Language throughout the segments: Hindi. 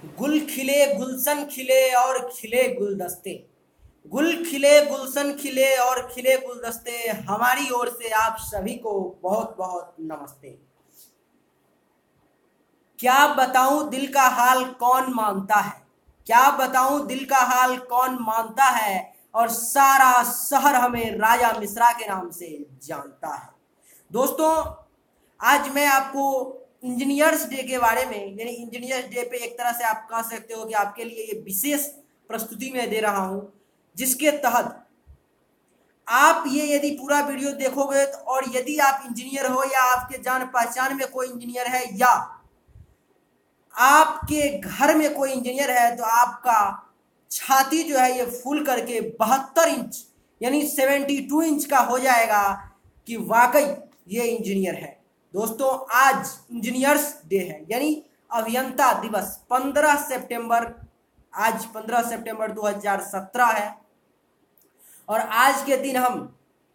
गुल खिले गुलशन खिले और खिले गुलदस्ते। गुल खिले गुलशन खिले और खिले गुलदस्ते। हमारी ओर से आप सभी को बहुत बहुत नमस्ते। क्या बताऊं दिल का हाल कौन मानता है, क्या बताऊं दिल का हाल कौन मानता है, और सारा शहर हमें राजा मिश्रा के नाम से जानता है। दोस्तों, आज मैं आपको इंजीनियर्स डे के बारे में, यानी इंजीनियर्स डे पे एक तरह से आप कह सकते हो कि आपके लिए ये विशेष प्रस्तुति मैं दे रहा हूं, जिसके तहत आप ये यदि पूरा वीडियो देखोगे तो, और यदि आप इंजीनियर हो या आपके जान पहचान में कोई इंजीनियर है या आपके घर में कोई इंजीनियर है, तो आपका छाती जो है ये फूल करके 72 इंच यानी 72 इंच का हो जाएगा कि वाकई ये इंजीनियर है। दोस्तों, आज इंजीनियर्स डे है, यानी अभियंता दिवस 15 सितंबर। आज 15 सितंबर 2017 है और आज के दिन हम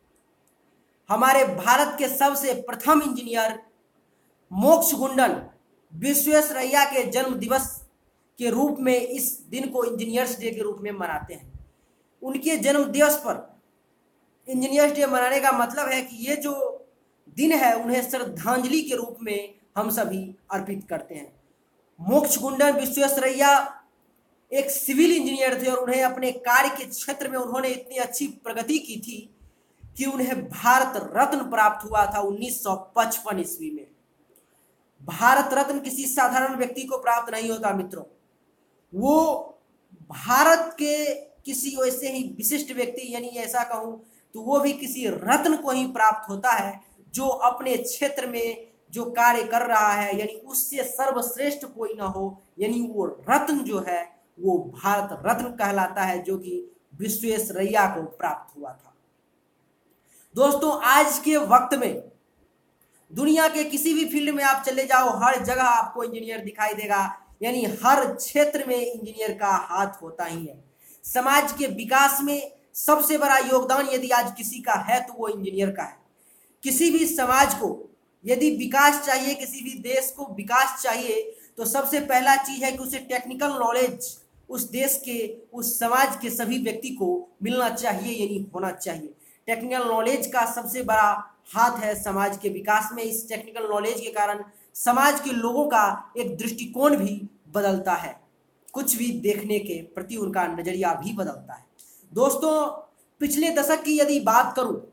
हमारे भारत के सबसे प्रथम इंजीनियर मोक्षगुंडन विश्वेश्वरैया के जन्म दिवस के रूप में इस दिन को इंजीनियर्स डे के रूप में मनाते हैं। उनके जन्म दिवस पर इंजीनियर्स डे मनाने का मतलब है कि ये जो दिन है उन्हें श्रद्धांजलि के रूप में हम सभी अर्पित करते हैं। मोक्षगुंडन विश्वेश्वरैया एक सिविल इंजीनियर थे और उन्हें अपने कार्य के क्षेत्र में उन्होंने इतनी अच्छी प्रगति की थी कि उन्हें भारत रत्न प्राप्त हुआ था 1955 ईस्वी में। भारत रत्न किसी साधारण व्यक्ति को प्राप्त नहीं होता मित्रों, वो भारत के किसी वैसे ही विशिष्ट व्यक्ति, यानी ऐसा कहूं तो वो भी किसी रत्न को ही प्राप्त होता है जो अपने क्षेत्र में जो कार्य कर रहा है, यानी उससे सर्वश्रेष्ठ कोई ना हो, यानी वो रत्न जो है वो भारत रत्न कहलाता है, जो कि विश्वेश्वरैया को प्राप्त हुआ था। दोस्तों, आज के वक्त में दुनिया के किसी भी फील्ड में आप चले जाओ, हर जगह आपको इंजीनियर दिखाई देगा, यानी हर क्षेत्र में इंजीनियर का हाथ होता ही है। समाज के विकास में सबसे बड़ा योगदान यदि आज किसी का है तो वो इंजीनियर का है। किसी भी समाज को यदि विकास चाहिए, किसी भी देश को विकास चाहिए, तो सबसे पहला चीज है कि उसे टेक्निकल नॉलेज उस देश के, उस समाज के सभी व्यक्ति को मिलना चाहिए, यानी होना चाहिए। टेक्निकल नॉलेज का सबसे बड़ा हाथ है समाज के विकास में। इस टेक्निकल नॉलेज के कारण समाज के लोगों का एक दृष्टिकोण भी बदलता है, कुछ भी देखने के प्रति उनका नजरिया भी बदलता है। दोस्तों, पिछले दशक की यदि बात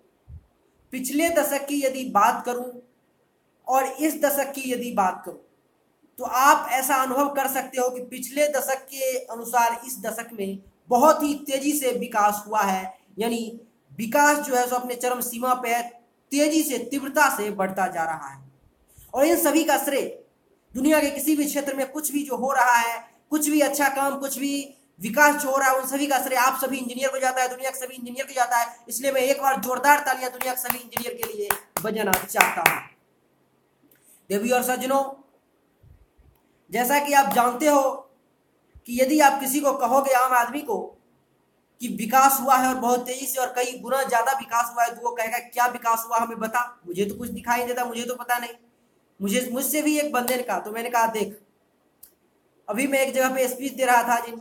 करूं और इस दशक की यदि बात करूं, तो आप ऐसा अनुभव कर सकते हो कि पिछले दशक के अनुसार इस दशक में बहुत ही तेजी से विकास हुआ है, यानी विकास जो है सो अपने चरम सीमा पे तेजी से, तीव्रता से बढ़ता जा रहा है। और इन सभी का श्रेय दुनिया के किसी भी क्षेत्र में कुछ भी जो हो रहा है, कुछ भी अच्छा काम, कुछ भी विकास जो हो रहा है, उन सभी का श्रेय आप सभी इंजीनियर को जाता है, दुनिया के सभी इंजीनियर को जाता है। इसलिए मैं एक बार जोरदार तालियां दुनिया के सभी इंजीनियर के लिए बजाना चाहता हूं। देवियों और सज्जनों, जैसा कि आप जानते हो कि यदि आप किसी को कहोगे, आम आदमी को, कि विकास हुआ है और बहुत तेजी से और कई गुना ज्यादा विकास हुआ है, तो वो कहेगा क्या विकास हुआ, हमें बता, मुझे तो कुछ दिखाई नहीं देता, मुझे तो पता नहीं। मुझसे भी एक बंदे ने कहा, तो मैंने कहा देख, अभी मैं एक जगह पे स्पीच दे रहा था आज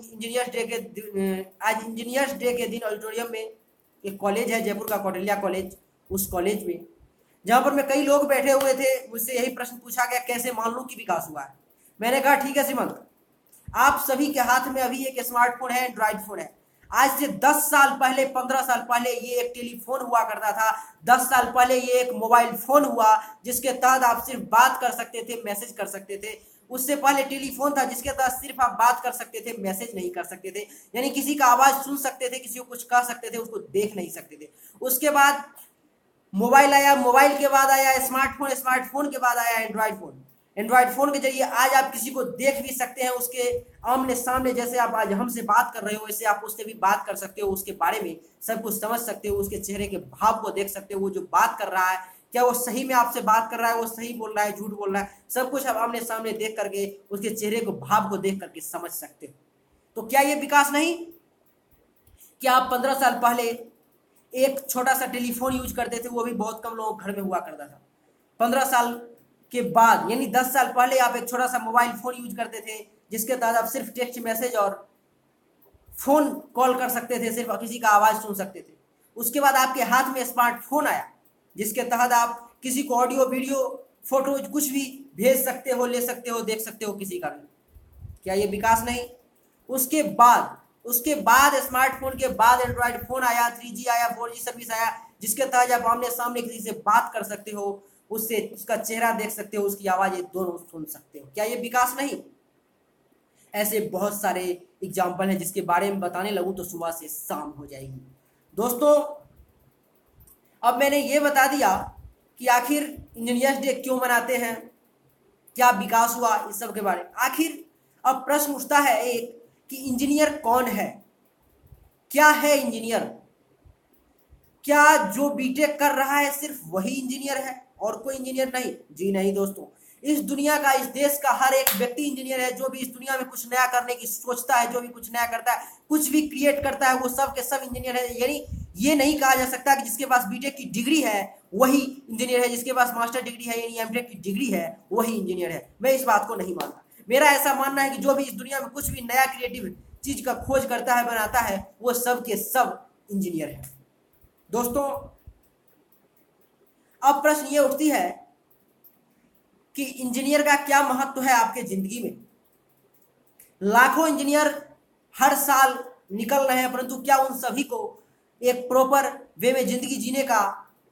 इंजीनियर्स डे के दिन ऑडिटोरियम में। एक कॉलेज है जयपुर का, कौटिल्य कॉलेज, उस कॉलेज में जहाँ पर मैं, कई लोग बैठे हुए थे, मुझसे यही प्रश्न पूछा गया, कैसे मान लूं कि विकास हुआ है। मैंने कहा ठीक है सीमंत, आप सभी के हाथ में अभी एक स्मार्टफोन है, एंड्रॉइड फोन है। आज से 10 साल पहले, 15 साल पहले ये एक टेलीफोन हुआ करता था। 10 साल पहले ये एक मोबाइल फोन हुआ जिसके तहत आप सिर्फ बात कर सकते थे, मैसेज कर सकते थे। उससे पहले टेलीफोन था जिसके तहत सिर्फ आप बात कर सकते थे, मैसेज नहीं कर सकते थे, यानी किसी का आवाज सुन सकते थे, किसी को कुछ कह सकते थे, उसको देख नहीं सकते थे। उसके बाद मोबाइल आया, मोबाइल के बाद आया स्मार्टफोन, स्मार्टफोन के बाद आया एंड्रॉइड फोन। एंड्रॉइड फोन के जरिए आज आप किसी को देख भी सकते हैं, उसके आमने सामने, जैसे आप आज हमसे बात कर रहे हो वैसे आप उससे भी बात कर सकते हो, उसके बारे में सब कुछ समझ सकते हो, उसके चेहरे के भाव को देख सकते हो, वो जो बात कर रहा है क्या वो सही में आपसे बात कर रहा है, वो सही बोल रहा है, झूठ बोल रहा है, सब कुछ आप आमने सामने देख करके उसके चेहरे को, भाव को देख करके समझ सकते हो। तो क्या ये विकास नहीं? क्या आप 15 साल पहले एक छोटा सा टेलीफोन यूज करते थे, वो भी बहुत कम लोगों के घर में हुआ करता था। 15 साल के बाद, यानी 10 साल पहले आप एक छोटा सा मोबाइल फोन यूज करते थे जिसके तहत आप सिर्फ टेक्स्ट मैसेज और फोन कॉल कर सकते थे, सिर्फ किसी का आवाज सुन सकते थे। उसके बाद आपके हाथ में स्मार्टफोन आया, जिसके तहत आप किसी को ऑडियो वीडियो फोटो कुछ भी भेज सकते हो, ले सकते हो, देख सकते हो किसी का भी। क्या ये विकास नहीं? उसके बाद स्मार्टफोन के बाद एंड्रॉइड फोन आया, 3G आया, 4G सर्विस आया, जिसके तहत आप आमने सामने किसी से बात कर सकते हो, उससे उसका चेहरा देख सकते हो, उसकी आवाज दोनों सुन सकते हो। क्या ये विकास नहीं? ऐसे बहुत सारे एग्जाम्पल हैं जिसके बारे में बताने लगूं तो सुबह से शाम हो जाएगी। दोस्तों, अब मैंने ये बता दिया कि आखिर इंजीनियर्स डे क्यों मनाते हैं, क्या विकास हुआ, इस सब के बारे में। आखिर अब प्रश्न उठता है एक कि इंजीनियर कौन है, क्या है इंजीनियर? क्या जो बीटेक कर रहा है सिर्फ वही इंजीनियर है और कोई इंजीनियर नहीं? जी नहीं दोस्तों, इस दुनिया का, इस देश का हर एक व्यक्ति इंजीनियर है। जो भी इस दुनिया में कुछ नया करने की सोचता है, जो भी कुछ नया करता है, कुछ भी क्रिएट करता है, वो सब के सब इंजीनियर है। यानी ये नहीं कहा जा सकता कि जिसके पास बीटेक की डिग्री है वही इंजीनियर है, जिसके पास मास्टर डिग्री है यानी एमटेक की डिग्री है वही इंजीनियर है। मैं इस बात को नहीं मानता। मेरा ऐसा मानना है कि जो भी इस दुनिया में कुछ भी नया क्रिएटिव चीज का खोज करता है, बनाता है, वो सब के सब इंजीनियर है। दोस्तों, अब प्रश्न ये उठती है कि इंजीनियर का क्या महत्व है आपके जिंदगी में? लाखों इंजीनियर हर साल निकल रहे हैं, परंतु क्या उन सभी को एक प्रॉपर वे में जिंदगी जीने का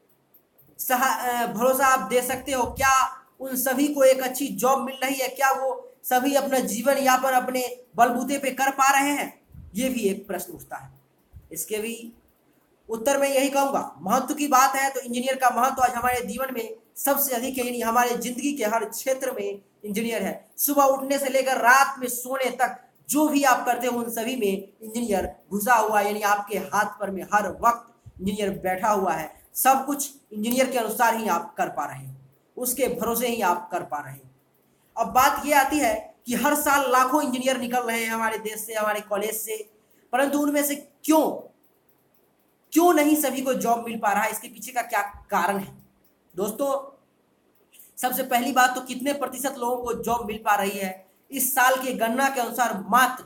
भरोसा आप दे सकते हो? क्या उन सभी को एक अच्छी जॉब मिल रही है? क्या वो सभी अपना जीवन यापन अपने बलबूते पे कर पा रहे हैं? ये भी एक प्रश्न उठता है। इसके भी उत्तर में यही कहूंगा, महत्व की बात है तो इंजीनियर का महत्व आज हमारे जीवन में सबसे अधिक है, यानी हमारे जिंदगी के हर क्षेत्र में इंजीनियर है। सुबह उठने से लेकर रात में सोने तक जो भी आप करते हो उन सभी में इंजीनियर घुसा हुआ है, यानी आपके हाथ पर में हर वक्त इंजीनियर बैठा हुआ है। सब कुछ इंजीनियर के अनुसार ही आप कर पा रहे हो, उसके भरोसे ही आप कर पा रहे हो। अब बात यह आती है कि हर साल लाखों इंजीनियर निकल रहे हैं हमारे देश से, हमारे कॉलेज से, परंतु उनमें से क्यों नहीं सभी को जॉब मिल पा रहा है? इसके पीछे का क्या कारण है? दोस्तों, सबसे पहली बात तो कितने प्रतिशत लोगों को जॉब मिल पा रही है? इस साल की गणना के अनुसार मात्र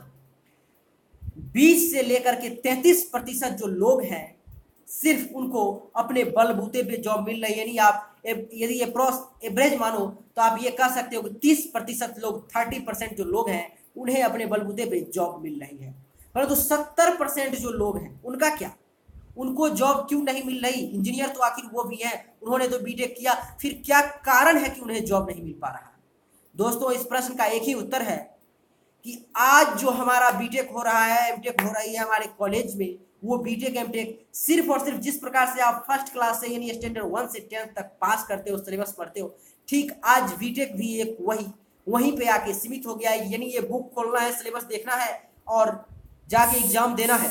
20 से लेकर के 33% जो लोग हैं सिर्फ उनको अपने बलबूते पे जॉब मिल रही है। यानी आप यदि एवरेज मानो तो आप ये कह सकते हो कि 30% लोग, 30% जो लोग हैं उन्हें अपने बलबूते पे जॉब मिल रही है, परंतु 70% जो लोग हैं उनका क्या? उनको जॉब क्यों नहीं मिल रही? इंजीनियर तो आखिर वो भी हैं, उन्होंने तो बीटेक किया, फिर क्या कारण है कि उन्हें जॉब नहीं मिल पा रहा? दोस्तों, इस प्रश्न का एक ही उत्तर है कि आज जो हमारा बीटेक हो रहा है, एमटेक हो रही है हमारे कॉलेज में, वो बीटेक एमटेक सिर्फ और सिर्फ जिस प्रकार से आप फर्स्ट क्लास से यानी स्टैंडर्ड 1 से 10 तक पास करते हो, सिलेबस पढ़ते हो, ठीक आज बीटेक भी एक वहीं पे आके सीमित हो गया है। यानी ये बुक खोलना है, सिलेबस देखना है और जाके एग्जाम देना है,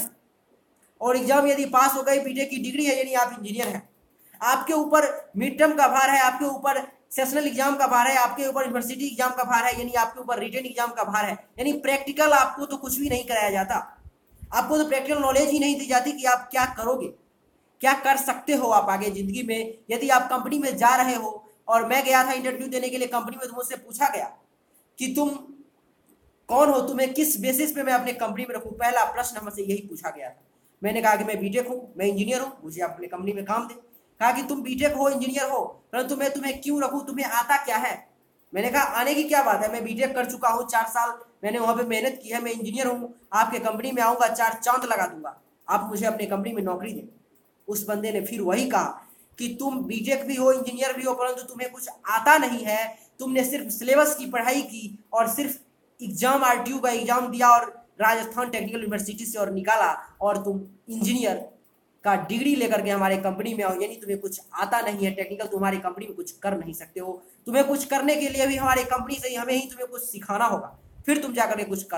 और एग्जाम यदि पास हो गई, बीटेक की डिग्री है, यानी आप इंजीनियर हैं। आपके ऊपर मिड टर्म का भार है, आपके ऊपर सेशनल एग्जाम का भार है, आपके ऊपर यूनिवर्सिटी एग्जाम का भार है, यानी आपके ऊपर रिटन एग्जाम का भार है। यानी प्रैक्टिकल आपको तो कुछ भी नहीं कराया जाता, आपको तो प्रैक्टिकल नॉलेज ही नहीं दी जाती कि आप क्या करोगे, क्या कर सकते हो आप आगे जिंदगी में। यदि आप कंपनी में जा रहे हो, और मैं गया था इंटरव्यू देने के लिए कंपनी में, तो मुझसे पूछा गया कि तुम कौन हो, तुम्हें किस बेसिस पे मैं अपने कंपनी में रखूं, पहला प्रश्न हमसे यही पूछा गया था। मैंने कहा कि मैं बीटेक हूं, मैं इंजीनियर हूं, मुझे अपने कंपनी में काम दे। कहा कि तुम बीटेक हो, इंजीनियर हो, परंतु मैं तुम्हें क्यों रखूं, तुम्हें आता क्या है? मैंने कहा आने की क्या बात है, मैं बीटेक कर चुका हूं, 4 साल मैंने वहां पे मेहनत की है, मैं इंजीनियर हूं, आपके कंपनी में आऊंगा, 4 चांद लगा दूंगा, आप मुझे अपने कंपनी में नौकरी दें। उस बंदे ने फिर वही कहा कि तुम बीटेक भी हो, इंजीनियर भी हो, परंतु तुम्हें कुछ आता नहीं है, तुमने सिर्फ सिलेबस की पढ़ाई की और सिर्फ एग्जाम, आरटीयू का एग्जाम दिया और राजस्थान टेक्निकल यूनिवर्सिटी से और निकाला, और तुम इंजीनियर का डिग्री लेकर के हमारे कंपनी में आओ, यानी तुम्हें कुछ आता नहीं है, टेक्निकल तुम्हारी कंपनी में कुछ कर नहीं सकते हो। तुम्हें कुछ करने के लिए भी हमारे कंपनी से हमें ही तुम्हें कुछ सिखाना होगा, फिर तुम जाकर के कुछ कर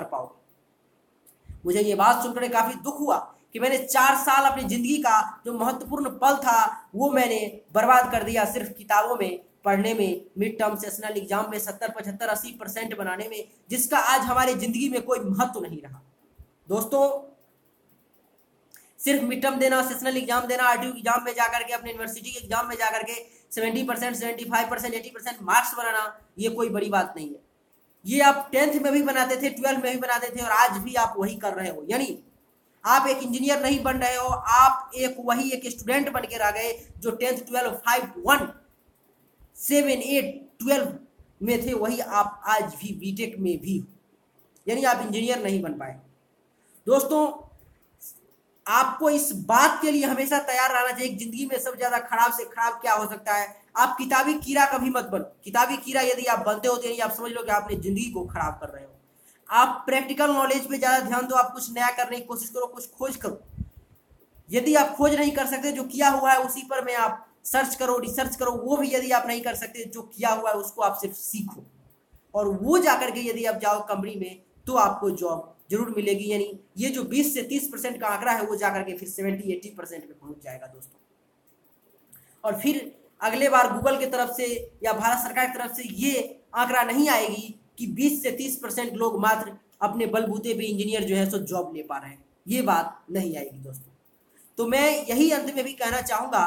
पाओगे। मुझे ये बात सुनकर काफी दुख हुआ कि मैंने 4 साल अपनी जिंदगी का जो महत्वपूर्ण पल था वो मैंने बर्बाद कर दिया सिर्फ किताबों में पढ़ने में, मिड टर्म सेशनल एग्जाम में 70, 75, 80% बनाने में, जिसका आज हमारी जिंदगी में कोई महत्व नहीं रहा। दोस्तों, सिर्फ मिड टर्म देना, सेशनल एग्जाम देना, आरटीयू एग्जाम में जाकर के, अपने यूनिवर्सिटी के एग्जाम में जाकर के 70%, 75%, 80% मार्क्स बनाना, ये कोई बड़ी बात नहीं है। ये आप 10th में भी बनाते थे, 12th में भी बनाते थे और आज भी आप वही कर रहे हो। यानी आप एक इंजीनियर नहीं बन रहे हो, आप एक स्टूडेंट बन के रह गए जो 10th 12 5 1 7 8 12 में थे, वही आप आज भी बीटेक में भी, यानी आप इंजीनियर नहीं बन पाए। दोस्तों आपको इस बात के लिए हमेशा तैयार रहना चाहिए कि जिंदगी में सबसे ज्यादा खराब से खराब क्या हो सकता है। आप किताबी कीड़ा कभी मत बनो। किताबी कीड़ा यदि आप बनते हो तो यानी आप समझ लो कि आप अपनी जिंदगी को खराब कर रहे हो। आप प्रैक्टिकल नॉलेज पे ज्यादा ध्यान दो, आप कुछ नया करने की कोशिश करो, कुछ खोज करो। यदि आप खोज नहीं कर सकते, जो किया हुआ है उसी पर में आप सर्च करो, रिसर्च करो। वो भी यदि आप नहीं कर सकते, जो किया हुआ है उसको आप सिर्फ सीखो, और वो जाकर के यदि आप जाओ कंपनी में तो आपको जॉब जरूर मिलेगी। यानी ये जो 20 से 30% का आंकड़ा है वो जाकर के फिर 70-80% पे पहुंच जाएगा दोस्तों। और फिर अगले बार गूगल की तरफ से या भारत सरकार की तरफ से ये आंकड़ा नहीं आएगी कि 20 से 30% लोग मात्र अपने बलबूते पे इंजीनियर जो है सो जॉब ले पा रहे हैं। ये बात नहीं आएगी दोस्तों। तो मैं यही अंत में भी कहना चाहूंगा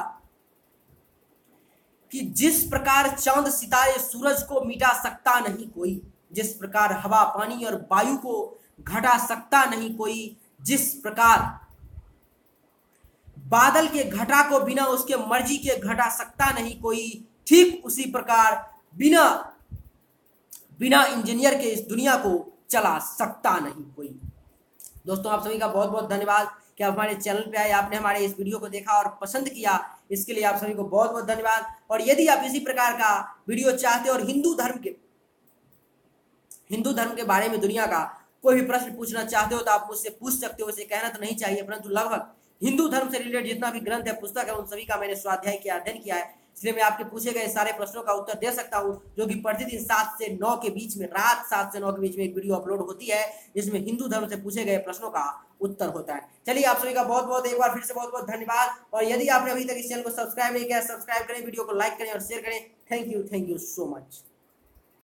कि जिस प्रकार चांद सितारे सूरज को मिटा सकता नहीं कोई, जिस प्रकार हवा पानी और वायु को घटा सकता नहीं कोई, जिस प्रकार बादल के घटा को बिना उसके मर्जी के घटा सकता नहीं कोई, ठीक उसी प्रकार बिना बिना इंजीनियर के इस दुनिया को चला सकता नहीं कोई। दोस्तों आप सभी का बहुत बहुत धन्यवाद कि आप हमारे चैनल पे आए, आपने हमारे इस वीडियो को देखा और पसंद किया, इसके लिए आप सभी को बहुत बहुत धन्यवाद। और यदि आप इसी प्रकार का वीडियो चाहते हो और हिंदू धर्म के बारे में दुनिया का कोई भी प्रश्न पूछना चाहते हो तो आप मुझसे पूछ सकते हो। इसे कहना तो नहीं चाहिए, परंतु लगभग हिंदू धर्म से रिलेटेड जितना भी ग्रंथ है, पुस्तक है, उन सभी का मैंने स्वाध्याय किया, अध्ययन किया है। इसलिए मैं आपके पूछे गए सारे प्रश्नों का उत्तर दे सकता हूं, जो कि प्रतिदिन 7 से 9 के बीच में, रात 7 से 9 के बीच में एक वीडियो अपलोड होती है जिसमें हिंदू धर्म से पूछे गए प्रश्नों का उत्तर होता है। चलिए आप सभी का बहुत बहुत एक बार फिर से बहुत बहुत धन्यवाद। और यदि आपने अभी तक इस चैनल को सब्सक्राइब नहीं किया, सब्सक्राइब करें, वीडियो को लाइक करें और शेयर करें। Thank you so much.